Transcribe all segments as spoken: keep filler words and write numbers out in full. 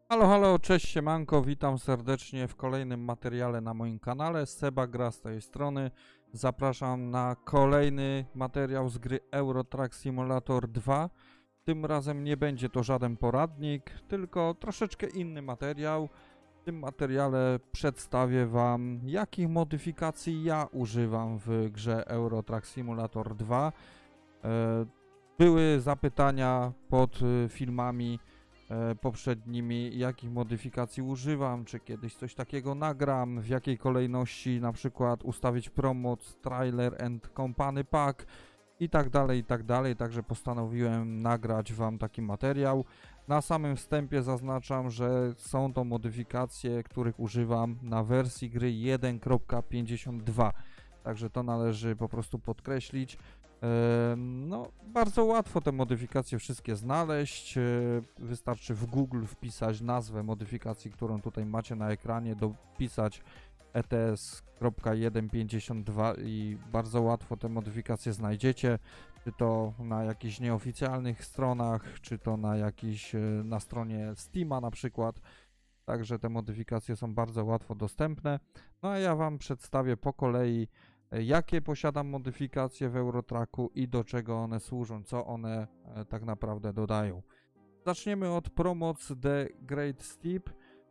Halo, halo, cześć, siemanko, witam serdecznie w kolejnym materiale na moim kanale. Seba Gra z tej strony. Zapraszam na kolejny materiał z gry Euro Truck Simulator dwa. Tym razem nie będzie to żaden poradnik, tylko troszeczkę inny materiał. W tym materiale przedstawię Wam, jakich modyfikacji ja używam w grze Euro Truck Simulator dwa. Były zapytania pod filmami poprzednimi, jakich modyfikacji używam, czy kiedyś coś takiego nagram, w jakiej kolejności na przykład ustawić promoc, trailer and company pack i tak dalej, i tak dalej, także postanowiłem nagrać Wam taki materiał. Na samym wstępie zaznaczam, że są to modyfikacje, których używam na wersji gry jeden kropka pięćdziesiąt dwa, także to należy po prostu podkreślić. No, bardzo łatwo te modyfikacje wszystkie znaleźć. Wystarczy w Google wpisać nazwę modyfikacji, którą tutaj macie na ekranie, dopisać E T S kropka jeden pięćdziesiąt dwa i bardzo łatwo te modyfikacje znajdziecie, czy to na jakichś nieoficjalnych stronach, czy to na jakiś, na stronie Steama na przykład. Także te modyfikacje są bardzo łatwo dostępne. No a ja Wam przedstawię po kolei, jakie posiadam modyfikacje w Eurotracku i do czego one służą, co one e, tak naprawdę dodają. Zaczniemy od Promoc The Great Steep. E,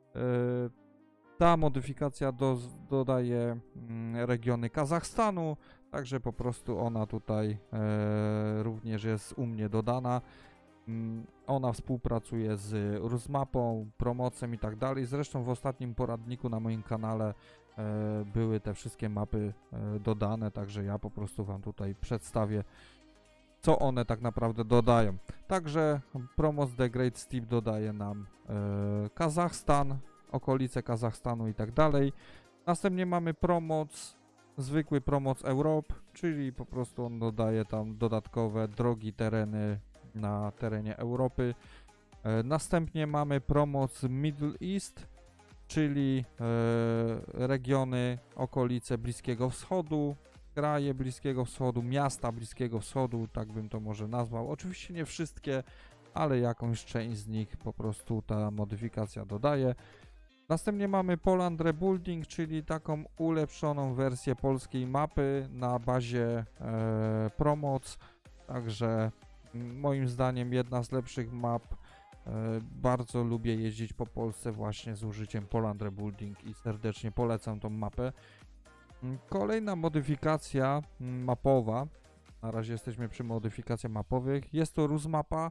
ta modyfikacja do, dodaje mm, regiony Kazachstanu, także po prostu ona tutaj e, również jest u mnie dodana. Mm, ona współpracuje z Rusmapą, Promocem i tak dalej. Zresztą w ostatnim poradniku na moim kanale e, były te wszystkie mapy e, dodane, także ja po prostu Wam tutaj przedstawię, co one tak naprawdę dodają. Także Promoc The Great Steep dodaje nam e, Kazachstan, okolice Kazachstanu i tak dalej. Następnie mamy Promoc, zwykły Promoc Europe, czyli po prostu on dodaje tam dodatkowe drogi, tereny na terenie Europy. E, następnie mamy Promoc Middle East, czyli e, regiony, okolice Bliskiego Wschodu, kraje Bliskiego Wschodu, miasta Bliskiego Wschodu, tak bym to może nazwał. Oczywiście nie wszystkie, ale jakąś część z nich po prostu ta modyfikacja dodaje. Następnie mamy Poland Rebuilding, czyli taką ulepszoną wersję polskiej mapy na bazie e, Promoc, także moim zdaniem jedna z lepszych map. E, bardzo lubię jeździć po Polsce właśnie z użyciem Poland Rebuilding i serdecznie polecam tą mapę. Kolejna modyfikacja mapowa, na razie jesteśmy przy modyfikacjach mapowych, jest to Rusmapa.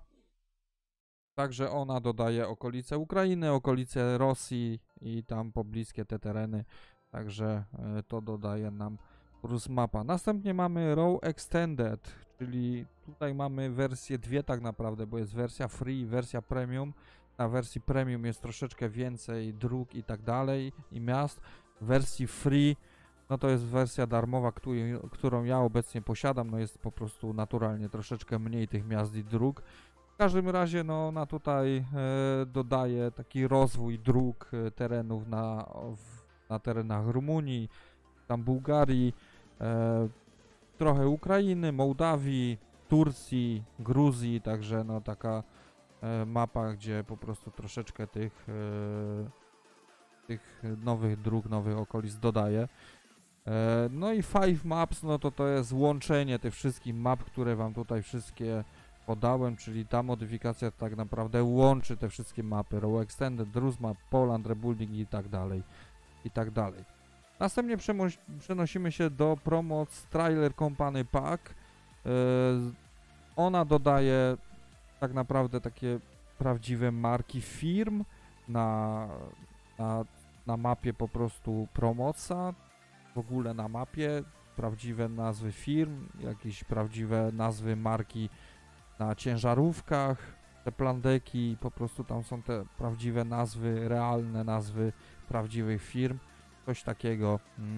Także ona dodaje okolice Ukrainy, okolice Rosji i tam pobliskie te tereny, także e, to dodaje nam Rusmapa. Następnie mamy Row Extended, czyli tutaj mamy wersję dwie tak naprawdę, bo jest wersja free i wersja premium. Na wersji premium jest troszeczkę więcej dróg i tak dalej i miast. W wersji free no to jest wersja darmowa, który, którą ja obecnie posiadam, no jest po prostu naturalnie troszeczkę mniej tych miast i dróg. W każdym razie no ona tutaj e, dodaje taki rozwój dróg, e, terenów na, w, na terenach Rumunii, tam Bułgarii, e, trochę Ukrainy, Mołdawii, Turcji, Gruzji, także no taka e, mapa, gdzie po prostu troszeczkę tych, e, tych nowych dróg, nowych okolic dodaje. E, no i Five Maps, no to to jest łączenie tych wszystkich map, które Wam tutaj wszystkie podałem, czyli ta modyfikacja tak naprawdę łączy te wszystkie mapy, Row Extended, Rusmap, Poland Rebuilding i tak dalej, i tak dalej. Następnie przenosimy się do Promoc Trailer Company Pack. Yy, ona dodaje tak naprawdę takie prawdziwe marki firm na, na, na mapie po prostu Promoca, w ogóle na mapie, prawdziwe nazwy firm, jakieś prawdziwe nazwy marki na ciężarówkach, te plandeki, po prostu tam są te prawdziwe nazwy, realne nazwy prawdziwych firm, coś takiego.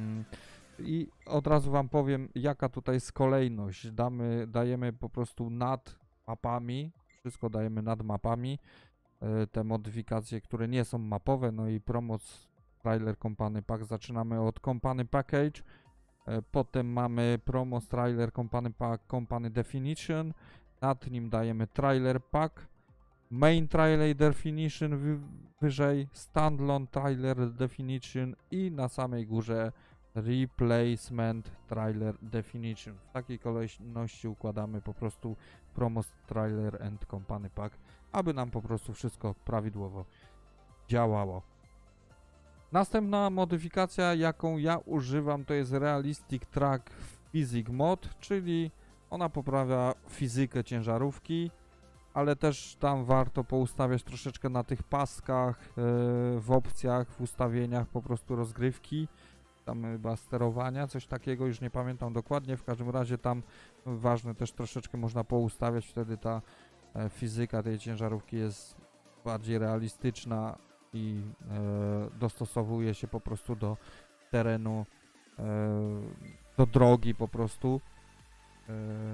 I od razu Wam powiem, jaka tutaj jest kolejność. Damy, dajemy po prostu nad mapami, wszystko dajemy nad mapami, te modyfikacje, które nie są mapowe, no i Promoc Trailer Company Pack. Zaczynamy od Company Package, potem mamy Promoc Trailer Company Pack Company Definition, nad nim dajemy Trailer Pack, Main Trailer Definition, wyżej Standalone Trailer Definition i na samej górze Replacement Trailer Definition. W takiej kolejności układamy po prostu Promos Trailer and Company Pack, aby nam po prostu wszystko prawidłowo działało. Następna modyfikacja, jaką ja używam, to jest Realistic Track Physics Mod, czyli ona poprawia fizykę ciężarówki, ale też tam warto poustawiać troszeczkę na tych paskach, yy, w opcjach, w ustawieniach po prostu rozgrywki, tam chyba sterowania, coś takiego, już nie pamiętam dokładnie, w każdym razie tam ważne też troszeczkę można poustawiać, wtedy ta e, fizyka tej ciężarówki jest bardziej realistyczna i e, dostosowuje się po prostu do terenu, e, do drogi po prostu. E,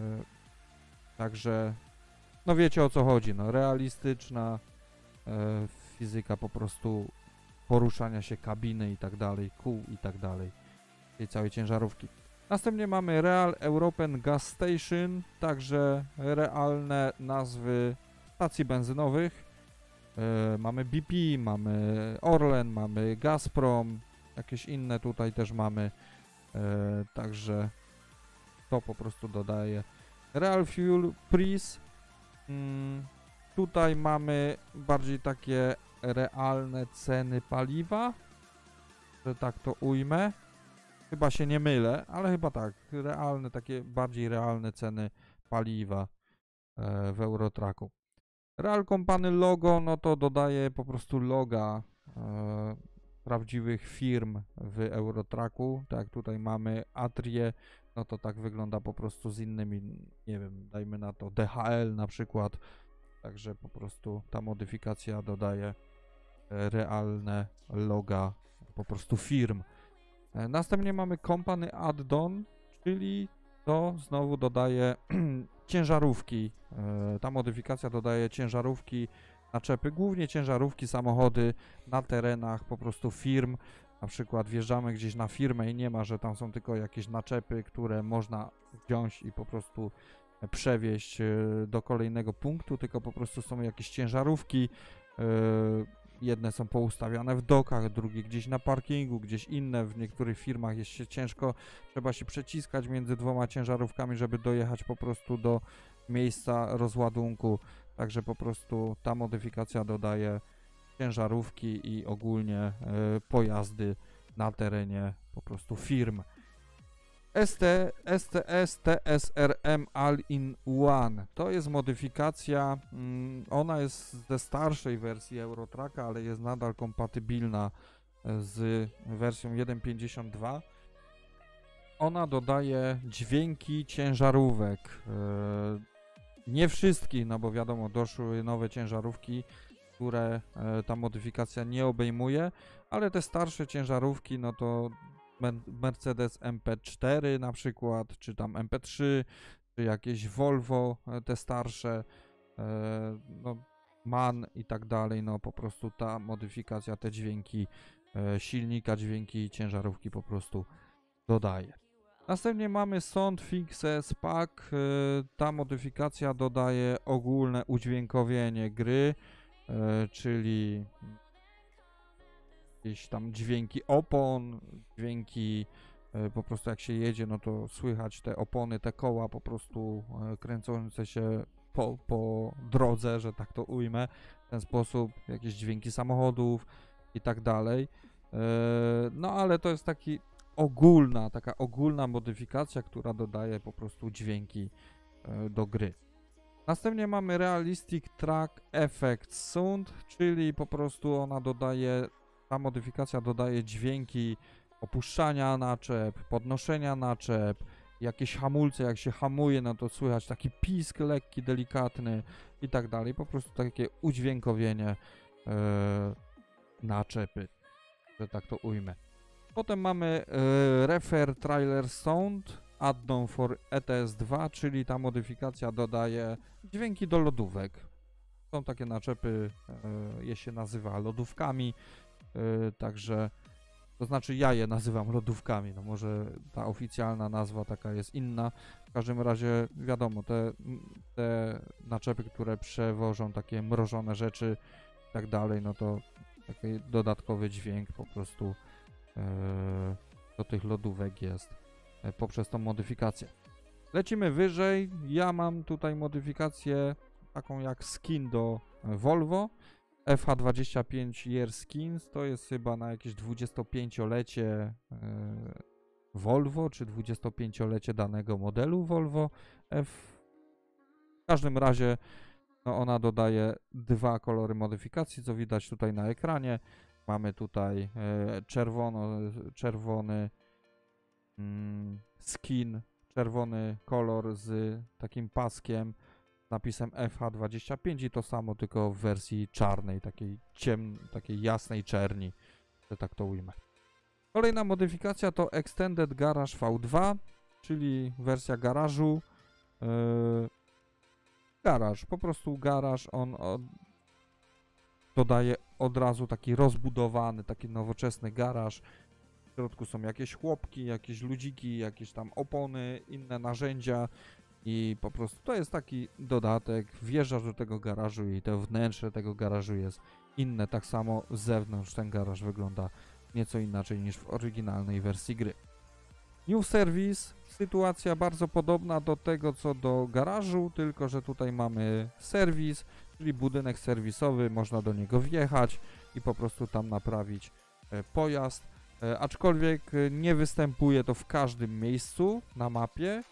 także no wiecie o co chodzi, no realistyczna e, fizyka po prostu poruszania się kabiny i tak dalej, kół i tak dalej, tej całej ciężarówki. Następnie mamy Real European Gas Station, także realne nazwy stacji benzynowych. E, mamy B P, mamy Orlen, mamy Gazprom, jakieś inne tutaj też mamy, e, także to po prostu dodaje. Real Fuel Price, mm, tutaj mamy bardziej takie realne ceny paliwa, że tak to ujmę. Chyba się nie mylę, ale chyba tak, realne, takie bardziej realne ceny paliwa e, w Eurotracku. Real Company logo, no to dodaje po prostu loga e, prawdziwych firm w Eurotracku, tak jak tutaj mamy Atrie, no to tak wygląda po prostu z innymi, nie wiem, dajmy na to D H L na przykład, także po prostu ta modyfikacja dodaje realne loga po prostu firm. E, następnie mamy Company Add-on, czyli to znowu dodaje ciężarówki. E, ta modyfikacja dodaje ciężarówki, naczepy, głównie ciężarówki, samochody na terenach po prostu firm. Na przykład wjeżdżamy gdzieś na firmę i nie ma, że tam są tylko jakieś naczepy, które można wziąć i po prostu przewieźć e, do kolejnego punktu, tylko po prostu są jakieś ciężarówki. E, Jedne są poustawiane w dokach, drugie gdzieś na parkingu, gdzieś inne. W niektórych firmach jest się ciężko, trzeba się przeciskać między dwoma ciężarówkami, żeby dojechać po prostu do miejsca rozładunku. Także po prostu ta modyfikacja dodaje ciężarówki i ogólnie y, pojazdy na terenie po prostu firm. S T, S T S T S R M All-in-One to jest modyfikacja, mm, ona jest ze starszej wersji Eurotracka, ale jest nadal kompatybilna z wersją jeden pięćdziesiąt dwa. Ona dodaje dźwięki ciężarówek, e, nie wszystkich, no bo wiadomo, doszły nowe ciężarówki, które e, ta modyfikacja nie obejmuje, ale te starsze ciężarówki, no to Mercedes M P cztery na przykład, czy tam M P trzy, czy jakieś Volvo, te starsze, e, no, MAN i tak dalej, no po prostu ta modyfikacja, te dźwięki e, silnika, dźwięki ciężarówki po prostu dodaje. Następnie mamy Sound Fixes Pack, e, ta modyfikacja dodaje ogólne udźwiękowienie gry, e, czyli jakieś tam dźwięki opon, dźwięki e, po prostu jak się jedzie, no to słychać te opony, te koła po prostu e, kręcące się po, po drodze, że tak to ujmę, w ten sposób, jakieś dźwięki samochodów i tak dalej. E, no ale to jest taki ogólna, taka ogólna modyfikacja, która dodaje po prostu dźwięki e, do gry. Następnie mamy Realistic Track Effect Sound, czyli po prostu ona dodaje, ta modyfikacja dodaje dźwięki opuszczania naczep, podnoszenia naczep, jakieś hamulce, jak się hamuje, no to słychać taki pisk lekki, delikatny i tak dalej, po prostu takie udźwiękowienie e, naczepy, że tak to ujmę. Potem mamy e, Refer Trailer Sound Add-on for E T S dwa, czyli ta modyfikacja dodaje dźwięki do lodówek. Są takie naczepy, e, je się nazywa lodówkami, e, także, to znaczy ja je nazywam lodówkami, no może ta oficjalna nazwa taka jest inna. W każdym razie wiadomo, te, te naczepy, które przewożą takie mrożone rzeczy i tak dalej, no to taki dodatkowy dźwięk po prostu e, do tych lodówek jest e, poprzez tą modyfikację. Lecimy wyżej. Ja mam tutaj modyfikację taką jak skin do Volvo. F H dwadzieścia pięć Year Skins, to jest chyba na jakieś dwudziestopięciolecie e, Volvo, czy dwudziestopięciolecie danego modelu Volvo F. W każdym razie no ona dodaje dwa kolory modyfikacji, co widać tutaj na ekranie. Mamy tutaj e, czerwono, czerwony mm, skin, czerwony kolor z takim paskiem, napisem F H dwadzieścia pięć i to samo, tylko w wersji czarnej, takiej ciemnej, takiej jasnej czerni, że tak to ujmę. Kolejna modyfikacja to Extended Garage V dwa, czyli wersja garażu. Yy, garaż, po prostu garaż, on od, dodaje od razu taki rozbudowany, taki nowoczesny garaż. W środku są jakieś chłopki, jakieś ludziki, jakieś tam opony, inne narzędzia. I po prostu to jest taki dodatek, wjeżdżasz do tego garażu i to wnętrze tego garażu jest inne, tak samo z zewnątrz ten garaż wygląda nieco inaczej niż w oryginalnej wersji gry. New Service, sytuacja bardzo podobna do tego co do garażu, tylko że tutaj mamy serwis, czyli budynek serwisowy, można do niego wjechać i po prostu tam naprawić e, pojazd, e, aczkolwiek nie występuje to w każdym miejscu na mapie,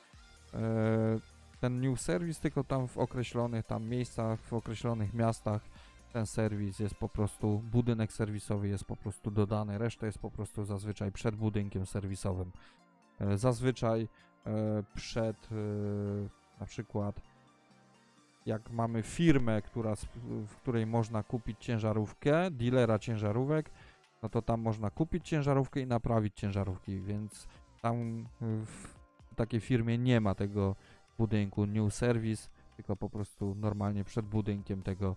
ten new service, tylko tam w określonych tam miejscach, w określonych miastach ten serwis jest po prostu, budynek serwisowy jest po prostu dodany, reszta jest po prostu zazwyczaj przed budynkiem serwisowym. Zazwyczaj przed na przykład jak mamy firmę, która, w której można kupić ciężarówkę, dealera ciężarówek, no to tam można kupić ciężarówkę i naprawić ciężarówki, więc tam w takiej firmie nie ma tego budynku new service, tylko po prostu normalnie przed budynkiem tego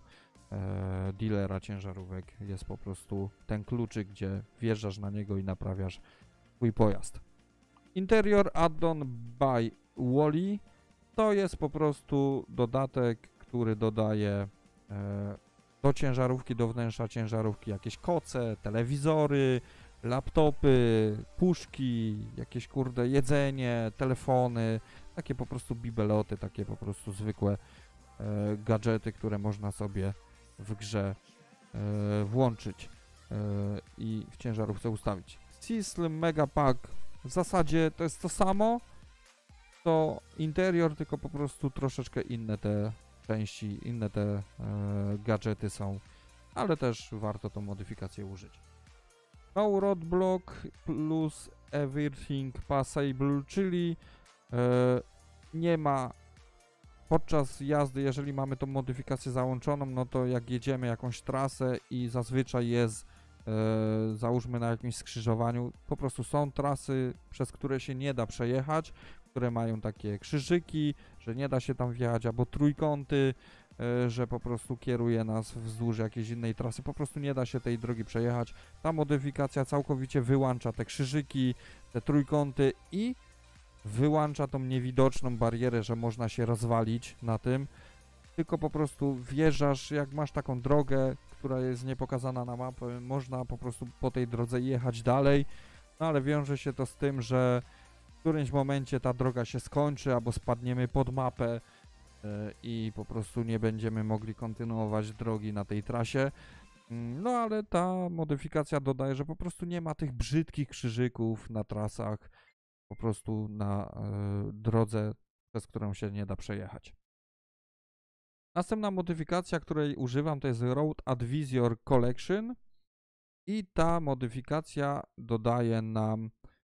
e, dealera ciężarówek jest po prostu ten kluczyk, gdzie wjeżdżasz na niego i naprawiasz swój pojazd. Interior add-on by Wally to jest po prostu dodatek, który dodaje e, do ciężarówki, do wnętrza ciężarówki jakieś koce, telewizory, laptopy, puszki, jakieś kurde jedzenie, telefony, takie po prostu bibeloty, takie po prostu zwykłe e, gadżety, które można sobie w grze e, włączyć e, i w ciężarówce ustawić. Sisl Mega Pack w zasadzie to jest to samo, to interior, tylko po prostu troszeczkę inne te części, inne te e, gadżety są, ale też warto tą modyfikację użyć. No roadblock plus everything passable, czyli e, nie ma podczas jazdy, jeżeli mamy tą modyfikację załączoną, no to jak jedziemy jakąś trasę i zazwyczaj jest e, załóżmy na jakimś skrzyżowaniu, po prostu są trasy, przez które się nie da przejechać, które mają takie krzyżyki, że nie da się tam wjechać, albo trójkąty, że po prostu kieruje nas wzdłuż jakiejś innej trasy, po prostu nie da się tej drogi przejechać. Ta modyfikacja całkowicie wyłącza te krzyżyki, te trójkąty i wyłącza tą niewidoczną barierę, że można się rozwalić na tym, tylko po prostu wjeżdżasz, jak masz taką drogę, która jest niepokazana na mapie, można po prostu po tej drodze jechać dalej, no ale wiąże się to z tym, że w którymś momencie ta droga się skończy, albo spadniemy pod mapę i po prostu nie będziemy mogli kontynuować drogi na tej trasie. No ale ta modyfikacja dodaje, że po prostu nie ma tych brzydkich krzyżyków na trasach, po prostu na e, drodze, przez którą się nie da przejechać. Następna modyfikacja, której używam, to jest Road Advisor Collection i ta modyfikacja dodaje nam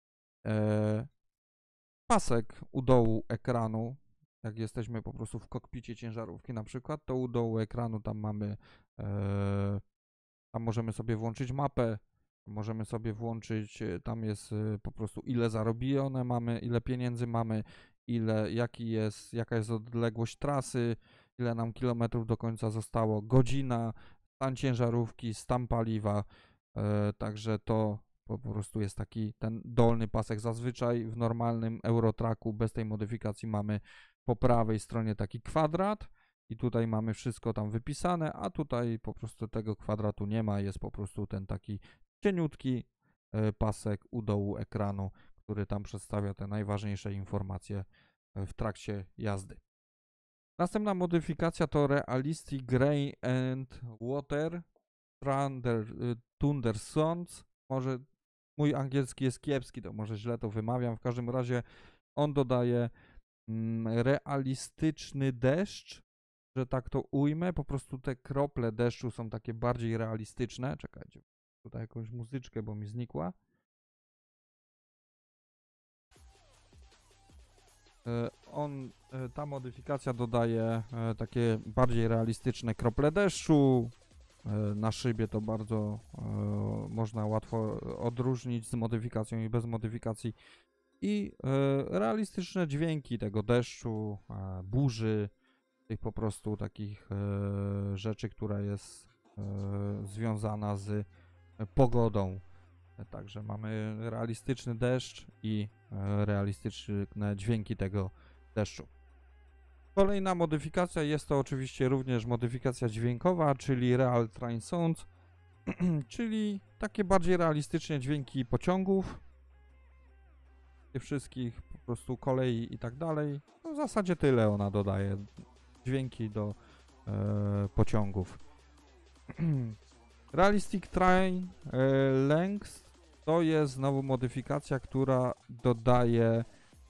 e, pasek u dołu ekranu. Jak jesteśmy po prostu w kokpicie ciężarówki na przykład, to u dołu ekranu tam mamy, e, tam możemy sobie włączyć mapę, możemy sobie włączyć, tam jest e, po prostu ile zarobione mamy, ile pieniędzy mamy, ile, jaki jest, jaka jest odległość trasy, ile nam kilometrów do końca zostało, godzina, stan ciężarówki, stan paliwa, e, także to po prostu jest taki ten dolny pasek. Zazwyczaj w normalnym Eurotracku bez tej modyfikacji mamy po prawej stronie taki kwadrat i tutaj mamy wszystko tam wypisane, a tutaj po prostu tego kwadratu nie ma, jest po prostu ten taki cieniutki e, pasek u dołu ekranu, który tam przedstawia te najważniejsze informacje e, w trakcie jazdy. Następna modyfikacja to Realistic Gray and Water Thunder, Thunder Sounds. Może mój angielski jest kiepski, to może źle to wymawiam. W każdym razie on dodaje mm, realistyczny deszcz, że tak to ujmę. Po prostu te krople deszczu są takie bardziej realistyczne. Czekajcie, tutaj jakąś muzyczkę, bo mi znikła. On, ta modyfikacja dodaje takie bardziej realistyczne krople deszczu. Na szybie to bardzo można łatwo odróżnić z modyfikacją i bez modyfikacji. I realistyczne dźwięki tego deszczu, burzy, tych po prostu takich rzeczy, która jest związana z pogodą. Także mamy realistyczny deszcz i realistyczne dźwięki tego deszczu. Kolejna modyfikacja jest to oczywiście również modyfikacja dźwiękowa, czyli Real Train Sounds, czyli takie bardziej realistycznie dźwięki pociągów, tych wszystkich po prostu kolei i tak dalej. No w zasadzie tyle ona dodaje, dźwięki do e, pociągów. Realistic Train e, Length to jest znowu modyfikacja, która dodaje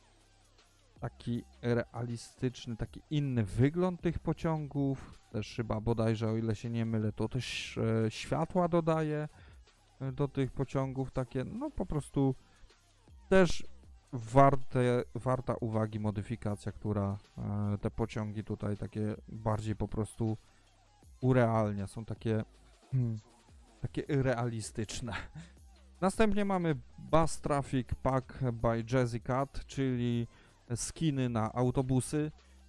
taki realistyczny, taki inny wygląd tych pociągów. Też chyba bodajże, o ile się nie mylę, to też e, światła dodaje e, do tych pociągów. Takie, no po prostu też warte, warta uwagi modyfikacja, która e, te pociągi tutaj takie bardziej po prostu urealnia. Są takie, hmm, takie realistyczne. Następnie mamy Bus Traffic Pack by Jazzy Cat, czyli skiny na autobusy.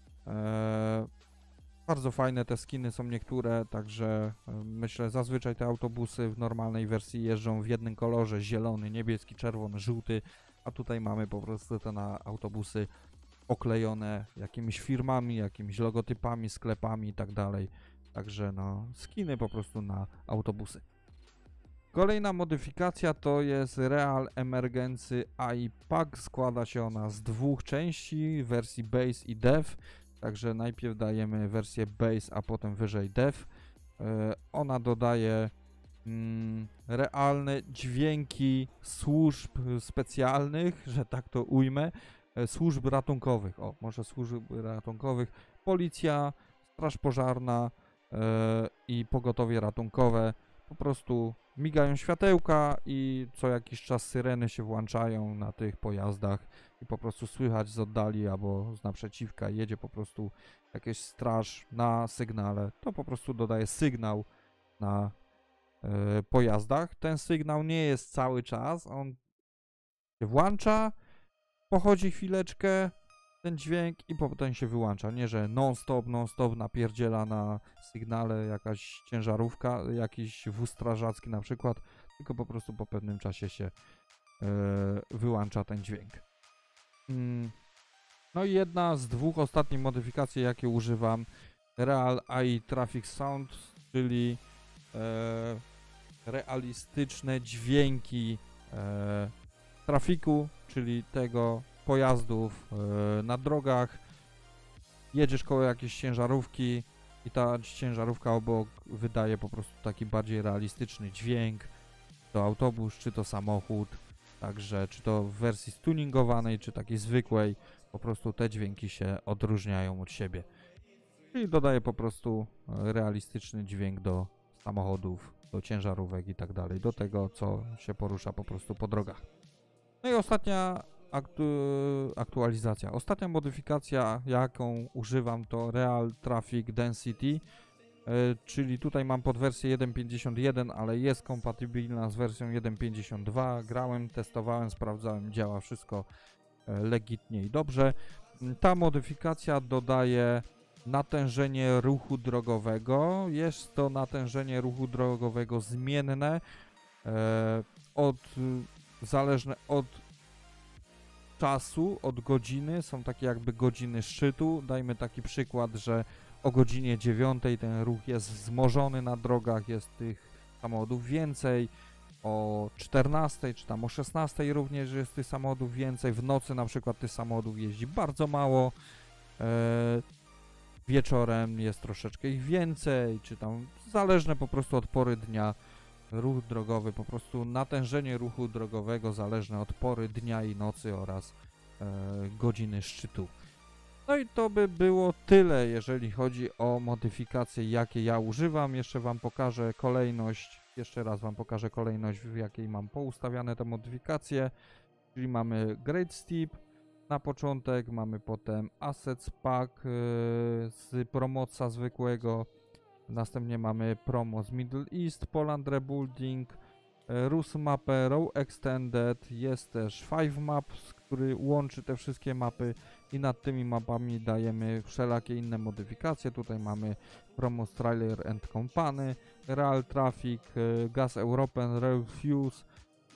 Eee, bardzo fajne te skiny są niektóre, także e, myślę, zazwyczaj te autobusy w normalnej wersji jeżdżą w jednym kolorze, zielony, niebieski, czerwony, żółty, a tutaj mamy po prostu te na autobusy oklejone jakimiś firmami, jakimiś logotypami, sklepami i tak dalej. Także no, skiny po prostu na autobusy. Kolejna modyfikacja to jest Real Emergency A I Pack. Składa się ona z dwóch części, wersji Base i Dev. Także najpierw dajemy wersję Base, a potem wyżej Dev. E, ona dodaje mm, realne dźwięki służb specjalnych, że tak to ujmę, e, służb ratunkowych. O, może służb ratunkowych. Policja, straż pożarna e, i pogotowie ratunkowe. Po prostu migają światełka i co jakiś czas syreny się włączają na tych pojazdach i po prostu słychać z oddali albo z naprzeciwka jedzie po prostu jakaś straż na sygnale. To po prostu dodaje sygnał na y, pojazdach. Ten sygnał nie jest cały czas, on się włącza, pochodzi chwileczkę ten dźwięk i potem się wyłącza. Nie, że non-stop, non-stop napierdziela na sygnale jakaś ciężarówka, jakiś wóz strażacki na przykład, tylko po prostu po pewnym czasie się yy, wyłącza ten dźwięk. Mm. No i jedna z dwóch ostatnich modyfikacji, jakie używam, Real A I Traffic Sound, czyli yy, realistyczne dźwięki yy, trafiku, czyli tego pojazdów yy, na drogach. Jedziesz koło jakiejś ciężarówki i ta ciężarówka obok wydaje po prostu taki bardziej realistyczny dźwięk. Czy to autobus, czy to samochód, także czy to w wersji stuningowanej, czy takiej zwykłej, po prostu te dźwięki się odróżniają od siebie. Czyli dodaje po prostu realistyczny dźwięk do samochodów, do ciężarówek i tak dalej, do tego, co się porusza po prostu po drogach. No i ostatnia aktu aktualizacja. Ostatnia modyfikacja, jaką używam, to Real Traffic Density, yy, czyli tutaj mam pod wersję jeden pięćdziesiąt jeden, ale jest kompatybilna z wersją jeden pięćdziesiąt dwa. Grałem, testowałem, sprawdzałem, działa wszystko yy, legitnie i dobrze. Ta modyfikacja dodaje natężenie ruchu drogowego. Jest to natężenie ruchu drogowego zmienne, yy, od, yy, zależne od czasu, od godziny, są takie jakby godziny szczytu. Dajmy taki przykład, że o godzinie dziewiątej ten ruch jest wzmożony na drogach, jest tych samochodów więcej. O czternastej czy tam o szesnastej również jest tych samochodów więcej. W nocy na przykład tych samochodów jeździ bardzo mało. E, wieczorem jest troszeczkę ich więcej, czy tam zależne po prostu od pory dnia. Ruch drogowy, po prostu natężenie ruchu drogowego zależne od pory dnia i nocy oraz e, godziny szczytu. No i to by było tyle, jeżeli chodzi o modyfikacje, jakie ja używam. Jeszcze Wam pokażę kolejność, jeszcze raz Wam pokażę kolejność, w jakiej mam poustawiane te modyfikacje. Czyli mamy Great Steep na początek, mamy potem Assets Pack yy, z promoca zwykłego, następnie mamy promo z Middle East, Poland Rebuilding, Rus mapę, Row Extended, jest też Five Maps, który łączy te wszystkie mapy i nad tymi mapami dajemy wszelakie inne modyfikacje. Tutaj mamy Promo Trailer and Company, Real Traffic, Gas European, Real Fuse,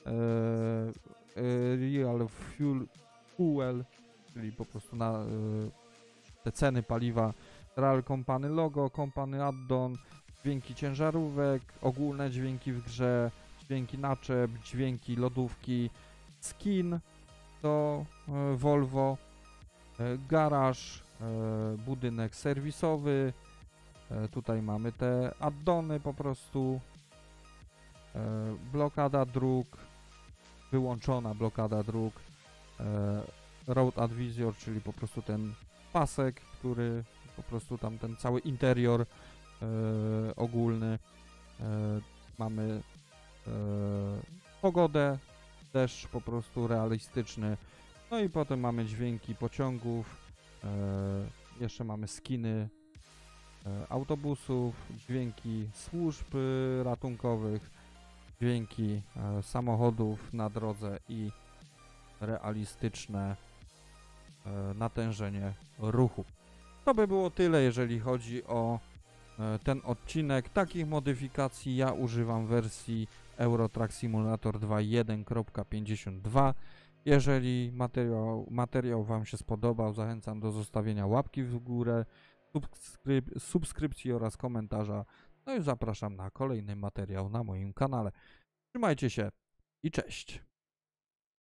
Real Fuel, Fuel, czyli po prostu na te ceny paliwa, Real Company Logo, Company Addon, dźwięki ciężarówek, ogólne dźwięki w grze, dźwięki naczep, dźwięki lodówki, skin do e, Volvo, e, garaż, e, budynek serwisowy, e, tutaj mamy te addony po prostu, e, blokada dróg, wyłączona blokada dróg, e, Road Advisor, czyli po prostu ten pasek, który po prostu tam ten cały interior e, ogólny, e, mamy e, pogodę, deszcz po prostu realistyczny, no i potem mamy dźwięki pociągów, e, jeszcze mamy skiny e, autobusów, dźwięki służb e, ratunkowych, dźwięki e, samochodów na drodze i realistyczne e, natężenie ruchu. To by było tyle, jeżeli chodzi o e, ten odcinek. Takich modyfikacji ja używam w wersji Euro Truck Simulator dwa jeden kropka pięćdziesiąt dwa. Jeżeli materiał, materiał Wam się spodobał, zachęcam do zostawienia łapki w górę, subskryp subskrypcji oraz komentarza. No i zapraszam na kolejny materiał na moim kanale. Trzymajcie się i cześć!